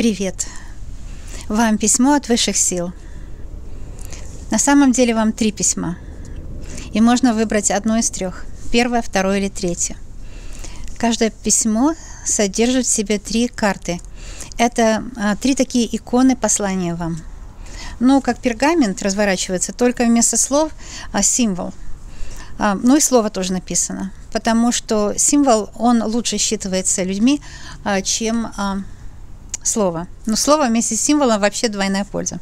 Привет! Вам письмо от высших сил. На самом деле вам 3 письма. И можно выбрать одно из 3. Первое, второе или третье. Каждое письмо содержит в себе 3 карты. Это 3 такие иконы послания вам. Ну, как пергамент разворачивается, только вместо слов символ. Ну и слово тоже написано. Потому что символ, он лучше считывается людьми, чем слово. Но слово вместе с символом вообще двойная польза.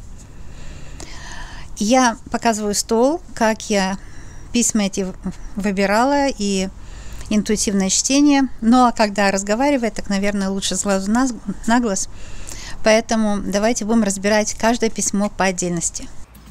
Я показываю стол, как я письма эти выбирала, и интуитивное чтение. Ну а когда разговаривать, так, наверное, лучше с глазу на глаз. Поэтому давайте будем разбирать каждое письмо по отдельности.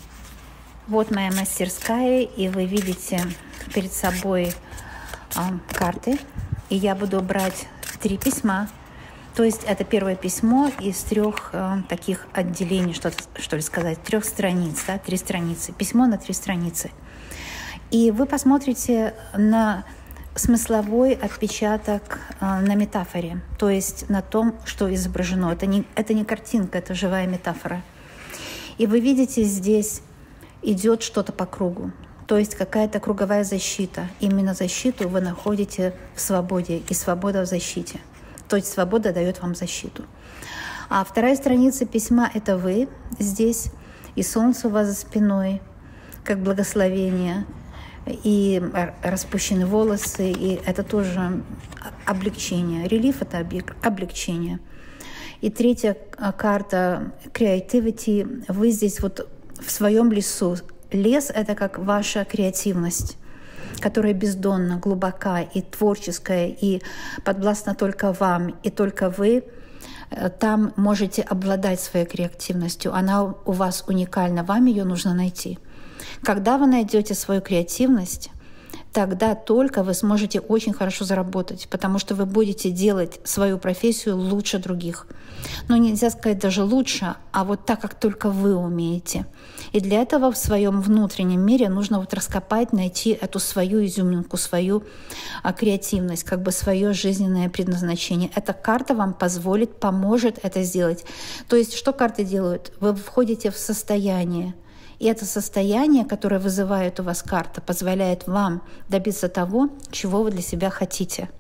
Вот моя мастерская, и вы видите перед собой карты. И я буду брать 3 письма. То есть это первое письмо из 3 таких отделений, что ли сказать, 3 страниц, да, 3 страницы. Письмо на 3 страницы. И вы посмотрите на смысловой отпечаток на метафоре, то есть на том, что изображено. Это не картинка, это живая метафора. И вы видите, здесь идет что-то по кругу, то есть какая-то круговая защита. Именно защиту вы находите в свободе, и свобода в защите. То есть свобода дает вам защиту. А вторая страница письма — это вы здесь, и солнце у вас за спиной, как благословение, и распущены волосы, и это тоже облегчение. Релиф — это облегчение. И третья карта — creativity. Вы здесь вот в своем лесу. Лес — это как ваша креативность, которая бездонна, глубока и творческая, и подвластна только вам, и только вы там можете обладать своей креативностью. Она у вас уникальна, вам ее нужно найти. Когда вы найдете свою креативность, тогда только вы сможете очень хорошо заработать, потому что вы будете делать свою профессию лучше других. Но нельзя сказать даже лучше, а вот так, как только вы умеете. И для этого в своем внутреннем мире нужно вот раскопать, найти эту свою изюминку, свою креативность, как бы свое жизненное предназначение. Эта карта вам поможет это сделать. То есть что карты делают? Вы входите в состояние. И это состояние, которое вызывает у вас карта, позволяет вам добиться того, чего вы для себя хотите.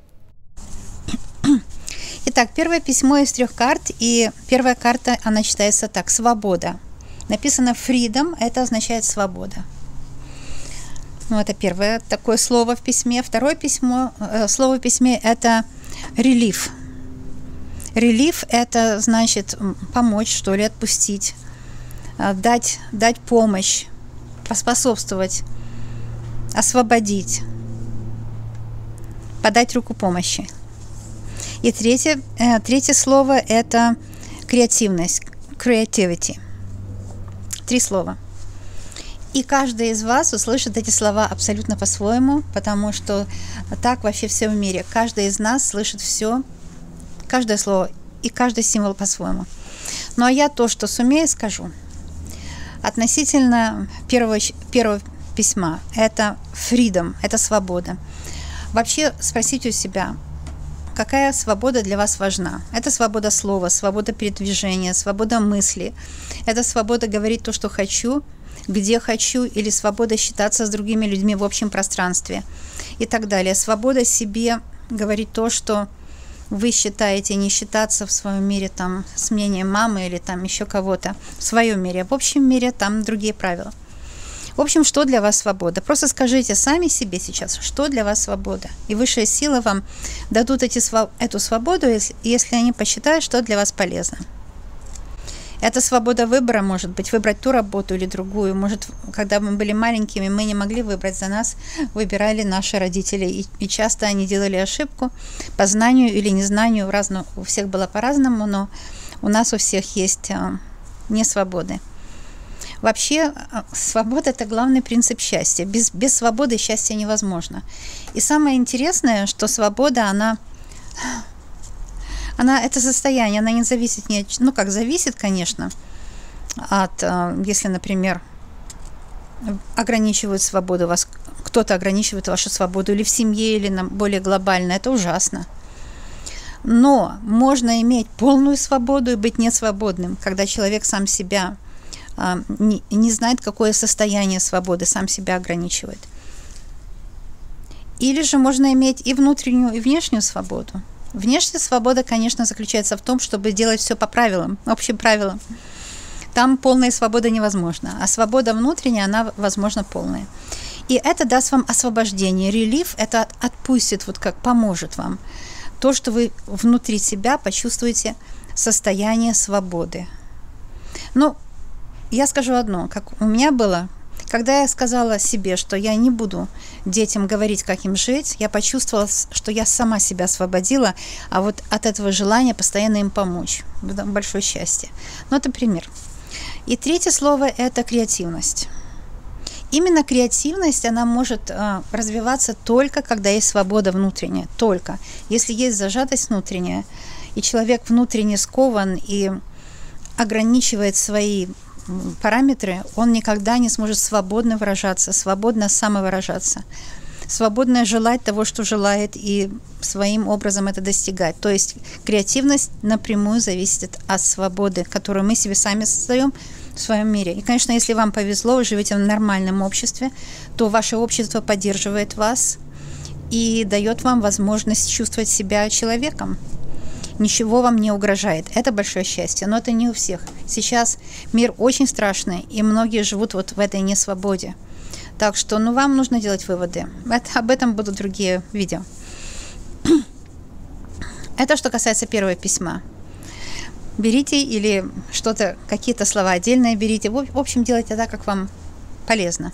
Итак, первое письмо из 3 карт, и первая карта, она читается так: «Свобода». Написано «freedom», это означает «свобода». Ну, это первое такое слово в письме. Второе слово в письме — это «relief». «Relief» — это значит помочь, что ли, отпустить, дать помощь, поспособствовать, освободить, подать руку помощи. И третье слово — это креативность, creativity. 3 слова. И каждый из вас услышит эти слова абсолютно по-своему, потому что так вообще все в мире. Каждый из нас слышит все, каждое слово и каждый символ по-своему. Ну а я то, что сумею, скажу. Относительно первого письма, это freedom, это свобода. Вообще спросите у себя, какая свобода для вас важна? Это свобода слова, свобода передвижения, свобода мысли. Это свобода говорить то, что хочу, где хочу, или свобода считаться с другими людьми в общем пространстве и так далее. Свобода себе говорить то, что вы считаете, не считаться в своем мире там с мнением мамы или там еще кого-то в своем мире. В общем мире там другие правила. В общем, что для вас свобода? Просто скажите сами себе сейчас, что для вас свобода. И высшие силы вам дадут эту свободу, если они посчитают, что для вас полезно. Это свобода выбора, может быть, выбрать ту работу или другую. Может, когда мы были маленькими, мы не могли выбрать, за нас выбирали наши родители. И часто они делали ошибку по знанию или незнанию. У всех было по-разному, но у нас у всех есть несвободы. Вообще, свобода — это главный принцип счастья. Без свободы счастье невозможно. И самое интересное, что свобода, она это состояние, она не зависит ни от... Ну, как зависит, конечно, от... Если, например, ограничивают свободу вас, кто-то ограничивает вашу свободу или в семье, или более глобально, это ужасно. Но можно иметь полную свободу и быть несвободным, когда человек сам себя не знает, какое состояние свободы, сам себя ограничивает. Или же можно иметь и внутреннюю, и внешнюю свободу. Внешняя свобода, конечно, заключается в том, чтобы делать все по правилам, общим правилам. Там полная свобода невозможна, а свобода внутренняя, она, возможно, полная. И это даст вам освобождение. Релиф это отпустит, вот как поможет вам. То, что вы внутри себя почувствуете состояние свободы. Ну, я скажу одно, как у меня было, когда я сказала себе, что я не буду детям говорить, как им жить, я почувствовала, что я сама себя освободила, а вот от этого желания постоянно им помочь. Это большое счастье. Но это пример. И третье слово – это креативность. Именно креативность, она может развиваться только, когда есть свобода внутренняя. Только. Если есть зажатость внутренняя, и человек внутренне скован и ограничивает свои параметры, он никогда не сможет свободно выражаться, свободно самовыражаться, свободно желать того, что желает, и своим образом это достигать. То есть креативность напрямую зависит от свободы, которую мы себе сами создаем в своем мире. И, конечно, если вам повезло, вы живете в нормальном обществе, то ваше общество поддерживает вас и дает вам возможность чувствовать себя человеком. Ничего вам не угрожает. Это большое счастье, но это не у всех. Сейчас мир очень страшный, и многие живут вот в этой несвободе. Так что, вам нужно делать выводы. Об этом будут другие видео. Это что касается первого письма. Берите или что-то, какие-то слова отдельные берите. В общем, делайте так, как вам полезно.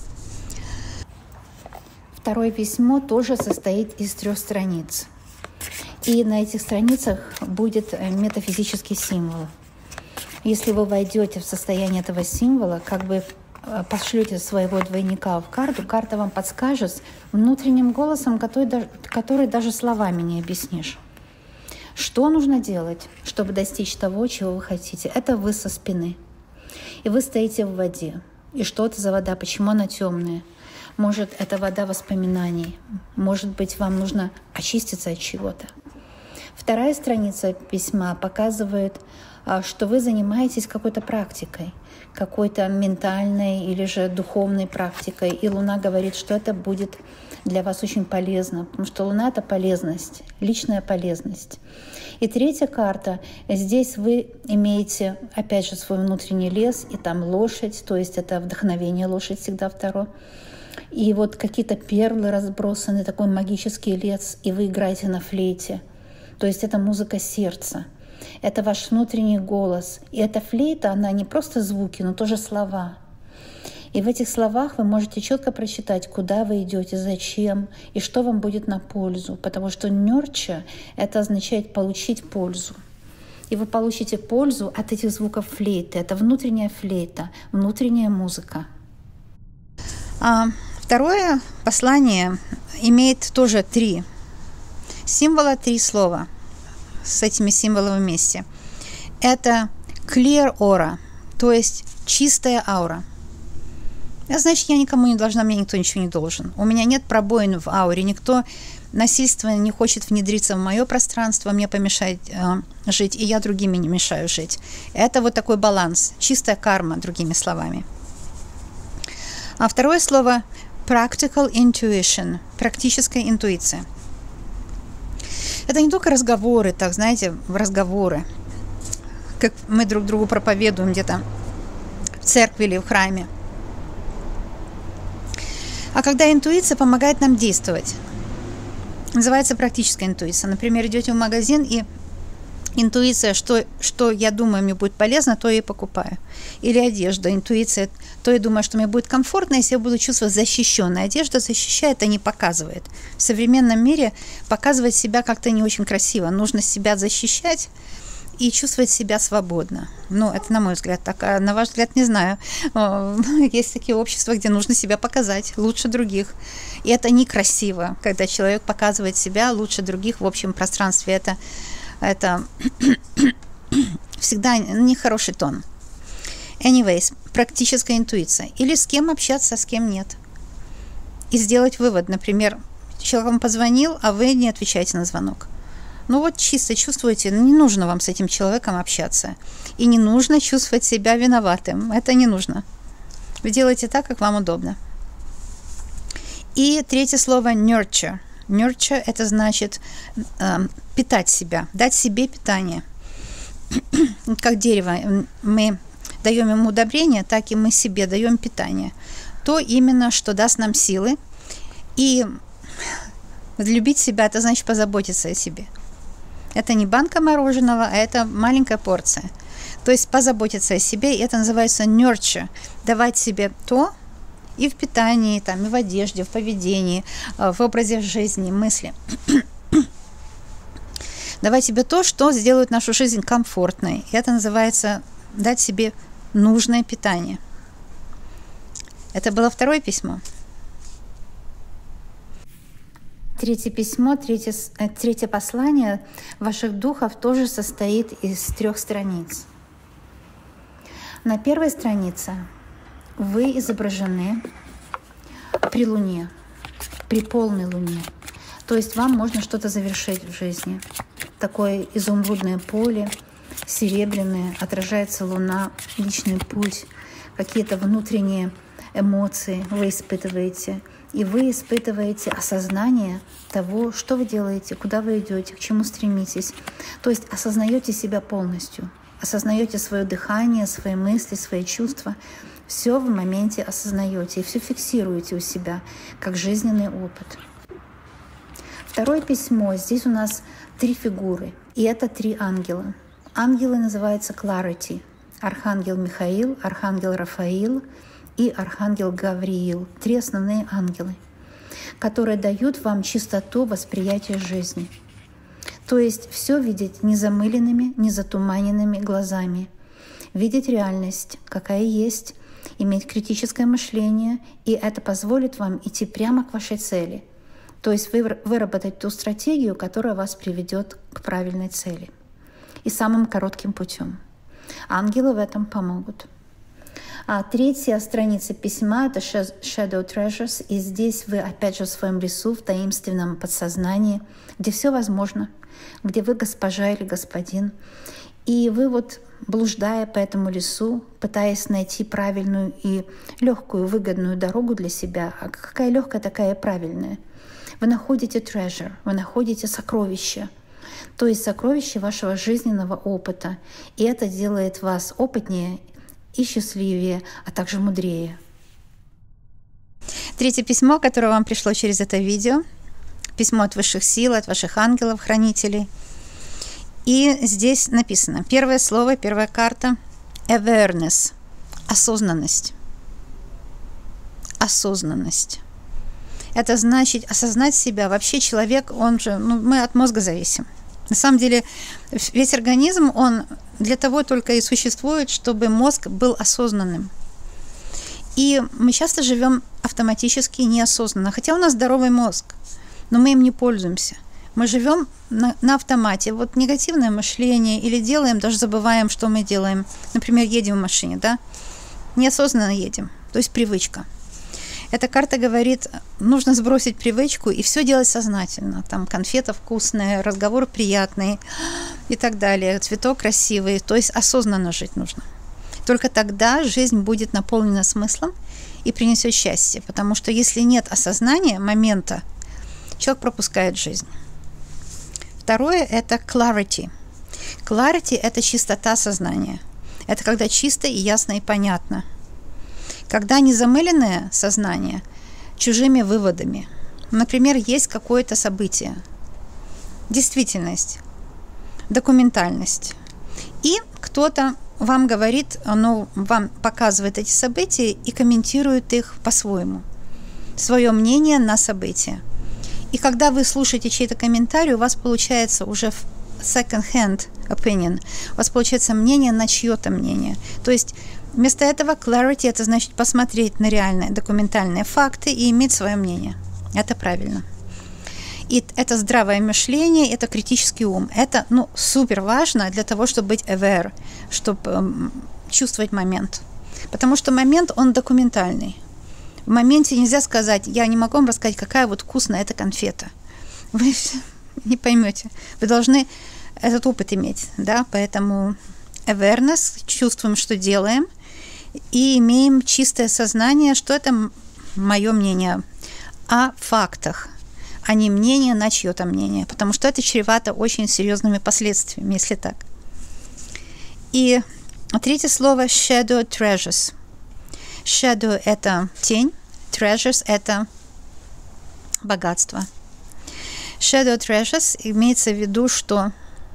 Второе письмо тоже состоит из 3 страниц. И на этих страницах будет метафизический символ. Если вы войдете в состояние этого символа, как бы пошлете своего двойника в карту, карта вам подскажет внутренним голосом, который даже словами не объяснишь. Что нужно делать, чтобы достичь того, чего вы хотите? Это вы со спины. И вы стоите в воде. И что это за вода? Почему она темная? Может, это вода воспоминаний. Может быть, вам нужно очиститься от чего-то. Вторая страница письма показывает, что вы занимаетесь какой-то практикой, какой-то ментальной или же духовной практикой. И Луна говорит, что это будет для вас очень полезно, потому что Луна — это полезность, личная полезность. И третья карта. Здесь вы имеете, опять же, свой внутренний лес, и там лошадь, то есть это вдохновение, лошадь всегда второе. И вот какие-то перлы разбросаны, такой магический лес, и вы играете на флейте. То есть это музыка сердца. Это ваш внутренний голос. И эта флейта, она не просто звуки, но тоже слова. И в этих словах вы можете четко прочитать, куда вы идете, зачем и что вам будет на пользу. Потому что nurture — это означает получить пользу. И вы получите пользу от этих звуков флейты. Это внутренняя флейта, внутренняя музыка. Второе послание имеет тоже 3 символа, 3 слова с этими символами вместе. Это clear aura, то есть чистая аура. Значит, я никому не должна, мне никто ничего не должен. У меня нет пробоин в ауре, никто насильственно не хочет внедриться в мое пространство, мне помешать жить, и я другими не мешаю жить. Это вот такой баланс, чистая карма, другими словами. А второе слово practical intuition, практическая интуиция. Это не только разговоры, так, знаете, разговоры, как мы друг другу проповедуем где-то в церкви или в храме. А когда интуиция помогает нам действовать. Называется практическая интуиция. Например, идете в магазин, и интуиция, что я думаю, мне будет полезно, то я и покупаю. Или одежда, интуиция, то я думаю, что мне будет комфортно, если я буду чувствовать защищенной. Одежда защищает, а не показывает. В современном мире показывать себя как-то не очень красиво. Нужно себя защищать и чувствовать себя свободно. Ну, это на мой взгляд так. А на ваш взгляд, не знаю. Есть такие общества, где нужно себя показать лучше других. И это некрасиво, когда человек показывает себя лучше других в общем пространстве. Это всегда нехороший тон. Anyways, практическая интуиция. Или с кем общаться, с кем нет. И сделать вывод. Например, человек вам позвонил, а вы не отвечаете на звонок. Ну вот чисто чувствуете, не нужно вам с этим человеком общаться. И не нужно чувствовать себя виноватым. Это не нужно. Вы делаете так, как вам удобно. И третье слово nurture. Nurture – это значит питать себя, дать себе питание. Как дерево мы даем ему удобрение, так и мы себе даем питание. То именно, что даст нам силы. И любить себя – это значит позаботиться о себе. Это не банка мороженого, а это маленькая порция. То есть позаботиться о себе, и это называется nurture. Давать себе то и в питании, там, и в одежде, в поведении, в образе жизни, мысли. Давать себе то, что сделает нашу жизнь комфортной. И это называется дать себе нужное питание. Это было второе письмо. Третье письмо, третье послание ваших духов тоже состоит из 3 страниц. На первой странице вы изображены при Луне, при полной Луне. То есть вам можно что-то завершить в жизни. Такое изумрудное поле, серебряное, отражается Луна, личный путь, какие-то внутренние эмоции вы испытываете. И вы испытываете осознание того, что вы делаете, куда вы идете, к чему стремитесь. То есть осознаете себя полностью, осознаете свое дыхание, свои мысли, свои чувства. Все в моменте осознаете и все фиксируете у себя, как жизненный опыт. Второе письмо. Здесь у нас 3 фигуры, и это 3 ангела. Ангелы называются Clarity. Архангел Михаил, Архангел Рафаил и Архангел Гавриил. 3 основные ангелы, которые дают вам чистоту восприятия жизни. То есть все видеть незамыленными, незатуманенными глазами. Видеть реальность, какая есть, иметь критическое мышление, и это позволит вам идти прямо к вашей цели. То есть выработать ту стратегию, которая вас приведет к правильной цели. И самым коротким путем. Ангелы в этом помогут. А 3-я страница письма — это Shadow Treasures, и здесь вы опять же в своем лесу, в таинственном подсознании, где все возможно, где вы госпожа или господин, и вы вот, блуждая по этому лесу, пытаясь найти правильную и легкую, выгодную дорогу для себя, а какая легкая, такая и правильная, вы находите treasure, вы находите сокровище, то есть сокровище вашего жизненного опыта, и это делает вас опытнее и счастливее, а также мудрее. 3-е письмо, которое вам пришло через это видео, письмо от высших сил, от ваших ангелов-хранителей. И здесь написано, первое слово, первая карта — awareness, осознанность. Осознанность. Это значит осознать себя. Вообще человек, он же, мы от мозга зависим. На самом деле весь организм, он для того только и существует, чтобы мозг был осознанным. И мы часто живем автоматически, неосознанно. Хотя у нас здоровый мозг, но мы им не пользуемся. Мы живем на автомате. Вот негативное мышление или делаем, даже забываем, что мы делаем. Например, едем в машине, да? Неосознанно едем. То есть привычка. Эта карта говорит, нужно сбросить привычку и все делать сознательно. Там конфета вкусная, разговор приятный и так далее, цветок красивый. То есть осознанно жить нужно. Только тогда жизнь будет наполнена смыслом и принесет счастье. Потому что если нет осознания момента, человек пропускает жизнь. Второе – это clarity. Clarity – это чистота сознания. Это когда чисто и ясно и понятно. Когда не замыленное сознание чужими выводами. Например, есть какое-то событие, действительность, документальность. И кто-то вам говорит, вам показывает эти события и комментирует их по-своему. Свое мнение на события. И когда вы слушаете чей-то комментарий, у вас получается уже second-hand opinion. У вас получается мнение на чье-то мнение. То есть вместо этого clarity – это значит посмотреть на реальные документальные факты и иметь свое мнение. Это правильно. И это здравое мышление, это критический ум. Это супер важно для того, чтобы быть aware, чтобы чувствовать момент. Потому что момент, он документальный. В моменте нельзя сказать, я не могу вам рассказать, какая вот вкусная эта конфета. Вы не поймете. Вы должны этот опыт иметь, да, поэтому awareness, чувствуем, что делаем, и имеем чистое сознание, что это мое мнение о фактах, а не мнение на чье-то мнение, потому что это чревато очень серьезными последствиями, если так. И третье слово shadow treasures. Shadow – это тень, treasures – это богатство. Shadow treasures имеется в виду, что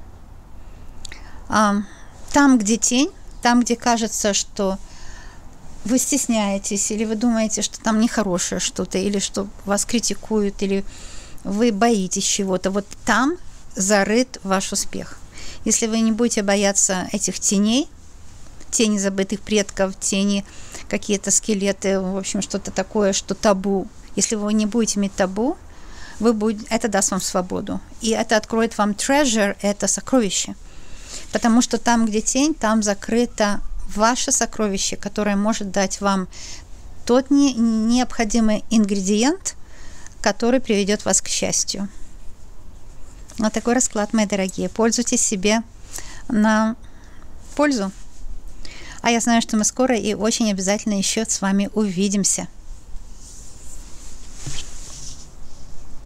там, где тень, там, где кажется, что вы стесняетесь, или вы думаете, что там нехорошее что-то, или что вас критикуют, или вы боитесь чего-то, вот там зарыт ваш успех. Если вы не будете бояться этих теней, тени забытых предков, тени какие-то скелеты, в общем, что-то такое, что табу. Если вы не будете иметь табу, это даст вам свободу. И это откроет вам treasure, это сокровище. Потому что там, где тень, там закрыто ваше сокровище, которое может дать вам тот необходимый ингредиент, который приведет вас к счастью. Вот такой расклад, мои дорогие. Пользуйтесь себе на пользу. А я знаю, что мы скоро и очень обязательно еще с вами увидимся.